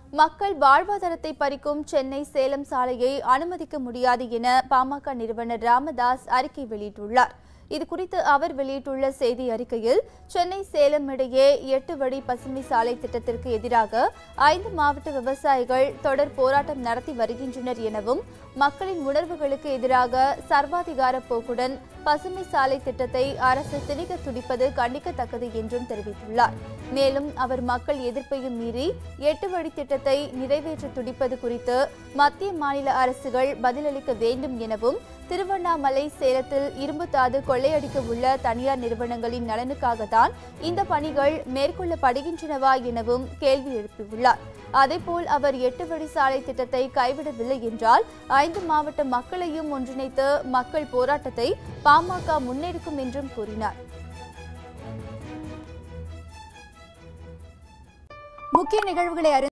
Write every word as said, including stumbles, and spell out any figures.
மக்கள் வாழ்வாதாரத்தை பறிக்கும் சென்னை சேலம் சாலையை அனுமதிக்க முடியாது என பாமக நிறுவனர் ராமதாஸ் அறிக்கை வெளியிட்டுள்ளார். இதுகுறித்து அவர் வெளியிட்டுள்ள செய்தி அறிக்கையில், சென்னை சேலம் இடையே எட்டு வழி பசுமை சாலை திட்டத்திற்கு எதிராக ஐந்து மாவட்ட விவசாயிகள் தொடர் போராட்டம் நடத்தி வருகின்றனர் எனவும், மக்களின் உணர்வுகளுக்கு எதிராக சர்வாதிகார போக்குடன் பசுமை சாலை திட்டத்தை அரசு திணிக்க துடிப்பது கண்டிக்கத்தக்கது என்றும் தெரிவித்துள்ளார். மேலும் அவர் மக்கள் எதிர்ப்பையும் மீறி எட்டு வழி திட்டத்தை நிறைவேற்ற துடிப்பது குறித்து மத்திய மாநில அரசுகள் பதிலளிக்க வேண்டும் எனவும், திருவண்ணாமலை சேலத்தில் இரும்புத்தாது கொள்ளையடிக்க உள்ள தனியார் நிறுவனங்களின் நலனுக்காகத்தான் இந்த பணிகள் மேற்கொள்ளப்படுகின்றனவா எனவும் கேள்வி எழுப்பியுள்ளார். அதேபோல் அவர் எட்டு வழி சாலை திட்டத்தை கைவிடவில்லை என்றால் ஐந்து மாவட்ட மக்களையும் ஒன்றிணைத்து மக்கள் போராட்டத்தை பாமக முன்னெடுக்கும் என்றும் கூறினார். முக்கிய நிகழ்வுகளை